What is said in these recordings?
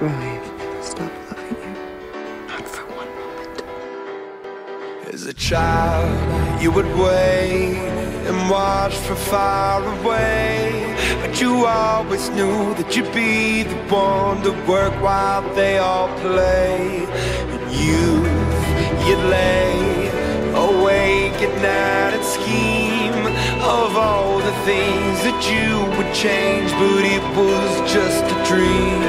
Rory, I've never stopped loving you. Not for one moment. As a child, you would wait and watch from far away, but you always knew that you'd be the one to work while they all play. And you'd lay awake at night and scheme of all the things that you would change, but it was just a dream.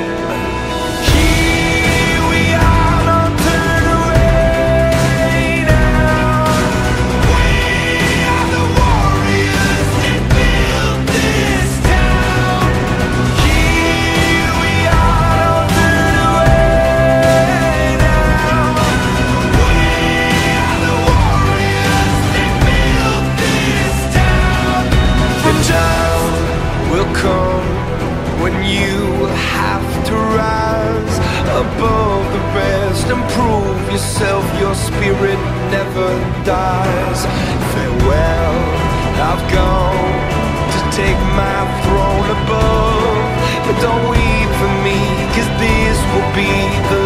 Here we are, don't turn away now. We are the warriors that built this town. Here we are, don't turn away now. We are the warriors that built this town. The time will come when you have to rise above the rest and prove yourself. Your spirit never dies. Farewell, I've gone to take my throne above, but don't weep for me, 'cause this will be the